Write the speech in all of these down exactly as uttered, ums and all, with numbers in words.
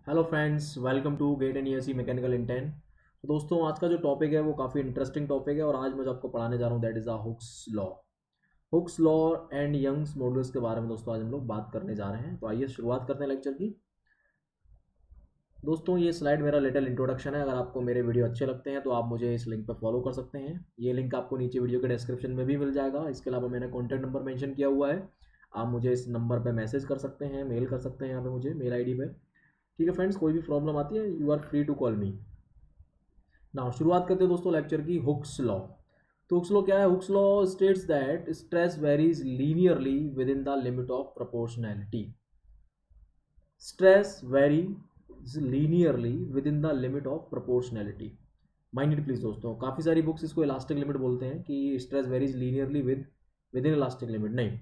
Hello friends, welcome to get an ESC mechanical intern. तो दोस्तों, आज का जो टॉपिक है वो काफ़ी इंटरेस्टिंग टॉपिक है और आज मैं जो आपको पढ़ाने जा रहा हूँ that is the Hooke's law. Hooke's law and Young's modulus के बारे में दोस्तों आज हम लोग बात करने जा रहे हैं। तो आइए शुरुआत करते हैं लेक्चर की। दोस्तों, ये स्लाइड मेरा लिटिल इंट्रोडक्शन है। अगर आपको मेरे वीडियो अच्छे लगते हैं तो आप मुझे इस लिंक पर फॉलो कर सकते हैं। ये लिंक आपको नीचे वीडियो के डिस्क्रिप्शन में भी मिल जाएगा। इसके अलावा मैंने कॉन्टैक्ट नंबर मेंशन किया हुआ है, आप मुझे इस नंबर पर मैसेज कर सकते हैं, मेल कर सकते हैं यहाँ पे मुझे मेल आई डी पे। ठीक है फ्रेंड्स, कोई भी प्रॉब्लम आती है you are free to call me. Now शुरुआत करते हैं दोस्तों लेक्चर की। Hooke's law. तो हुक्स लॉ क्या है? Hooke's law states that stress varies linearly within the limit of proportionality. Stress varies linearly within the limit of proportionality. Mind it please दोस्तों, काफ़ी सारी बुक्स इसको elastic limit बोलते हैं कि stress varies linearly with within elastic limit. नहीं,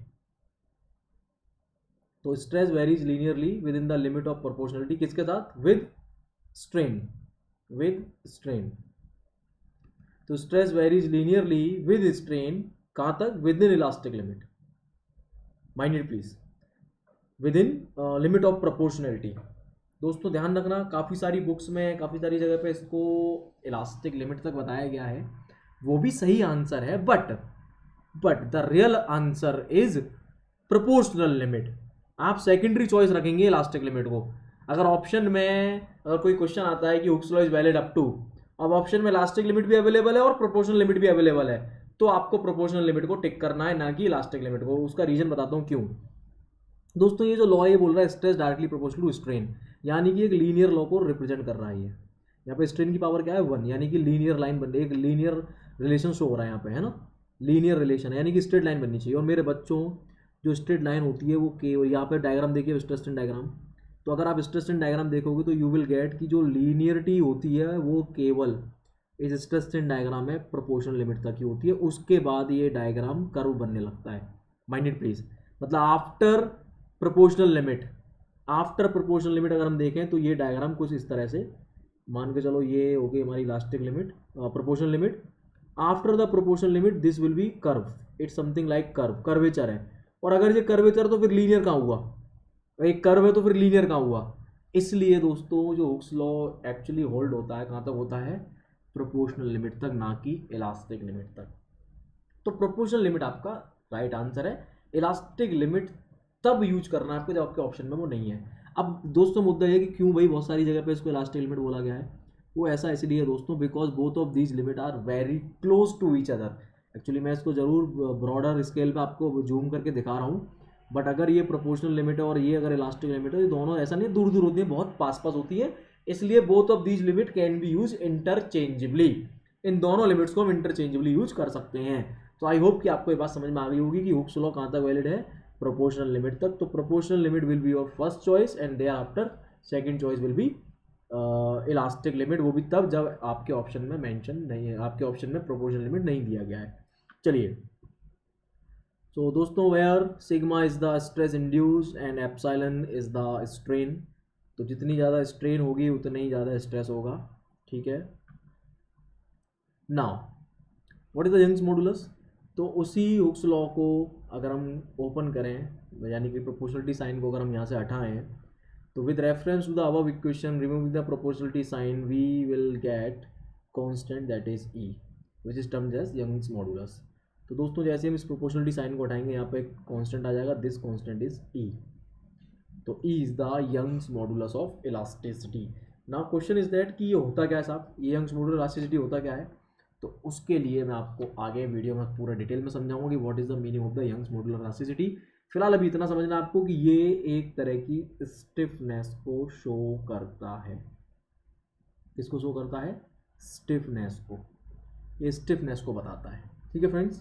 तो stress varies linearly within the limit of proportionality किसके साथ? With strain. With strain. तो stress varies linearly with strain कहाँ तक? Within elastic limit. Mind it please, within limit of proportionality. दोस्तों ध्यान रखना, काफ़ी सारी बुक्स में काफ़ी सारी जगह पे इसको इलास्टिक लिमिट तक बताया गया है, वो भी सही आंसर है, but but the real answer is proportional limit. आप सेकेंडरी चॉइस रखेंगे इलास्टिक लिमिट को। अगर ऑप्शन में अगर कोई क्वेश्चन आता है कि Hooke's law is valid up to, अब ऑप्शन में इलास्टिक लिमिट भी अवेलेबल है और प्रोपोर्शनल लिमिट भी अवेलेबल है, तो आपको प्रोपोर्शनल लिमिट को टिक करना है, ना कि इलास्टिक लिमिट को। उसका रीजन बताता हूँ क्यों। दोस्तों, ये जो लॉ ये बोल रहा है stress directly proportional to strain, यानी कि एक लीनियर लॉ को रिप्रेजेंट कर रहा है। ये यहाँ पे स्ट्रेन की पावर क्या है? वन, यानी कि लीनियर लाइन बन रही है, एक लीनियर रिलेशन शो हो रहा है यहाँ पे, है ना। लीनियर रिलेशन है यानी कि स्ट्रेट लाइन बननी चाहिए। और मेरे बच्चों, जो स्ट्रेट लाइन होती है वो के, यहाँ पे डायग्राम देखिए, स्ट्रेस स्ट्रेन डायग्राम। तो अगर आप स्ट्रेस स्ट्रेन डायग्राम देखोगे तो यू विल गेट कि जो लीनियरिटी होती है वो केवल इस स्ट्रेस स्ट्रेन डायग्राम में प्रोपोर्शनल लिमिट तक ही होती है, उसके बाद ये डायग्राम कर्व बनने लगता है। माइंड इट प्लीज, मतलब after proportional limit, after proportional limit अगर हम देखें तो ये डायग्राम कुछ इस तरह से मान के चलो, ये हो गई हमारी elastic limit, proportional limit. After the proportional limit this will be curve, it's something like curve, curvature है। और अगर ये कर्वेचर तो फिर लीनियर कहाँ हुआ? एक कर्व है तो फिर लीनियर कहाँ हुआ? इसलिए दोस्तों, जो हुक्स लॉ एक्चुअली होल्ड होता है कहाँ तक होता है? प्रोपोर्शनल लिमिट तक, ना कि इलास्टिक लिमिट तक। तो प्रोपोर्शनल लिमिट आपका राइट आंसर है। इलास्टिक लिमिट तब यूज करना है आपको जब आपके ऑप्शन में वो नहीं है। अब दोस्तों मुद्दा ये कि क्यों भाई बहुत सारी जगह पे इसको इलास्टिक लिमिट बोला गया है, वो ऐसा इसलिए है दोस्तों because both of these limit are very close to each other. Actually मैं इसको जरूर ब्रॉडर स्केल पे आपको जूम करके दिखा रहा हूँ, बट अगर ये प्रोपोर्शनल लिमिट है और ये अगर इलास्टिक लिमिट है, ये दोनों ऐसा नहीं दूर दूर होती है, बहुत पास पास होती है। इसलिए both of these limit can be use interchangeably. इन दोनों लिमिट्स को हम इंटरचेंजेबली यूज कर सकते हैं। तो आई होप कि आपको ये बात समझ में आ गई होगी कि हुक्स लॉ कहाँ तक वैलिड है? प्रोपोर्शनल लिमिट तक। तो proportional limit will be your first choice and thereafter second choice will be elastic limit, वो भी तब जब आपके ऑप्शन में मेंशन नहीं है, आपके ऑप्शन में प्रोपोर्शनल लिमिट नहीं दिया गया है। चलिए, तो दोस्तों, where sigma is the stress induced and epsilon is the strain. तो जितनी ज़्यादा स्ट्रेन होगी उतना ही ज़्यादा स्ट्रेस होगा। ठीक है। Now what is the Young's modulus? तो उसी हुक्स लॉ को अगर हम ओपन करें, यानी कि प्रोपोर्शनलिटी साइन को अगर हम यहाँ से हटाएं, तो with reference to the above equation removing the proportionality sign we will get constant that is E, which is termed as Young's modulus. तो दोस्तों, जैसे हम इस प्रोपोर्शनलिटी साइन को हटाएंगे, यहाँ पे एक कांस्टेंट आ जाएगा, दिस कांस्टेंट इज ई। तो E is the Young's modulus of elasticity. Now question is that कि ये होता क्या है साहब, ये यंग्स मॉडुलस इलास्टिसिटी होता क्या है? तो उसके लिए मैं आपको आगे वीडियो में पूरा डिटेल में समझाऊंगा कि what is the meaning of the Young's modulus elasticity. फिलहाल अभी इतना समझना आपको कि ये एक तरह की स्टिफनेस को शो करता है। किसको शो करता है? स्टिफनेस को। ये स्टिफनेस को बताता है। ठीक है friends.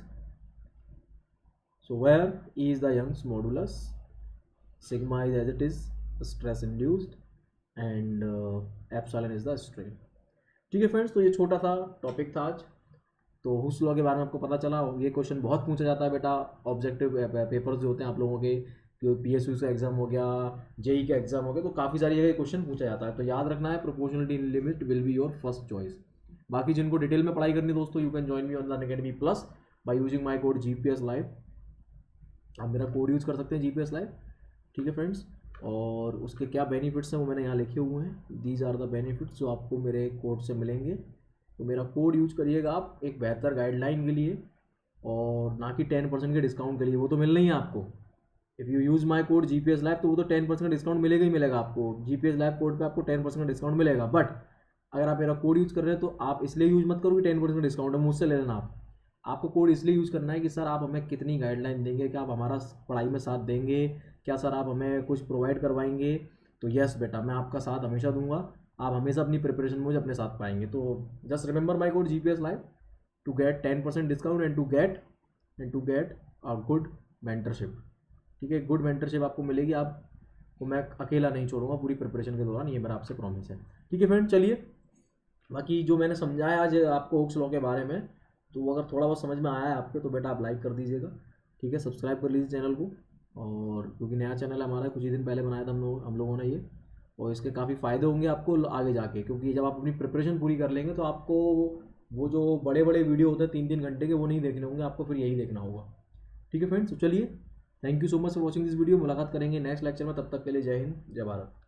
So where E is the Young's modulus, sigma is as it is stress induced and epsilon is the strain. ठीक है फ्रेंड्स, तो ये छोटा सा टॉपिक था आज। तो हुक्स लॉ के बारे में आपको पता चला। ये क्वेश्चन बहुत पूछा जाता है बेटा, ऑब्जेक्टिव पेपर्स जो होते हैं आप लोगों के, पी एस यू का एग्जाम हो गया, जेई का एग्जाम हो गया, तो काफ़ी सारी जगह क्वेश्चन पूछा जाता है। तो याद रखना है, proportionality limit will be your first choice. बाकी जिनको डिटेल में पढ़ाई करनी दोस्तों, you can join me on the Unacademy plus by using my code GPS live. आप मेरा कोड यूज कर सकते हैं जीपीएस लाइव। ठीक है फ्रेंड्स, और उसके क्या बेनिफिट्स हैं वो मैंने यहाँ लिखे हुए हैं। दीज आर द बेनिफिट्स जो आपको मेरे कोड से मिलेंगे। तो मेरा कोड यूज करिएगा आप एक बेहतर गाइडलाइन के लिए, और ना कि टेन परसेंट के डिस्काउंट के लिए। वो तो मिलना ही है आपको। If you use my code G P S lab तो वो तो टेन परसेंट डिस्काउंट मिलेगा ही मिलेगा आपको। G P S lab code पे आपको टेन परसेंट डिस्काउंट मिलेगा। बट अगर आप मेरा कोड यूज़ कर रहे हैं तो आप इसलिए यूज़ मत करो कि टेन परसेंट डिस्काउंट है, मुझसे ले लेना आप। आपको कोड इसलिए यूज़ करना है कि सर आप हमें कितनी गाइडलाइन देंगे, क्या आप हमारा पढ़ाई में साथ देंगे, क्या सर आप हमें कुछ प्रोवाइड करवाएंगे। तो यस बेटा, मैं आपका साथ हमेशा दूंगा। आप हमेशा अपनी प्रिपरेशन में मुझे अपने साथ पाएंगे। तो just remember my code G P S live to get ten percent discount and to get and to get a good mentorship. ठीक है, गुड मेंटरशिप आपको मिलेगी। आपको मैं अकेला नहीं छोड़ूंगा पूरी प्रिपरेशन के दौरान, ये मेरा आपसे प्रॉमिस है। ठीक है फ्रेंड, चलिए बाकी जो मैंने समझाया आज आपको हुक्स लॉ के बारे में, तो अगर थोड़ा बहुत समझ में आया है आपके तो बेटा आप लाइक कर दीजिएगा। ठीक है, सब्सक्राइब कर लीजिए चैनल को। और क्योंकि नया चैनल है हमारा, कुछ ही दिन पहले बनाया था हम लोग हम लोगों ने ये, और इसके काफ़ी फ़ायदे होंगे आपको आगे जाके। क्योंकि जब आप अपनी प्रिपरेशन पूरी कर लेंगे तो आपको वो जो बड़े बड़े वीडियो होते हैं तीन तीन घंटे के, वो नहीं देखने होंगे, आपको फिर यही देखना होगा। ठीक है फ्रेंड्स, तो चलिए, thank you so much for watching this video. मुलाकात करेंगे नेक्स्ट लेक्चर में, तब तक के लिए जय हिंद, जय भारत।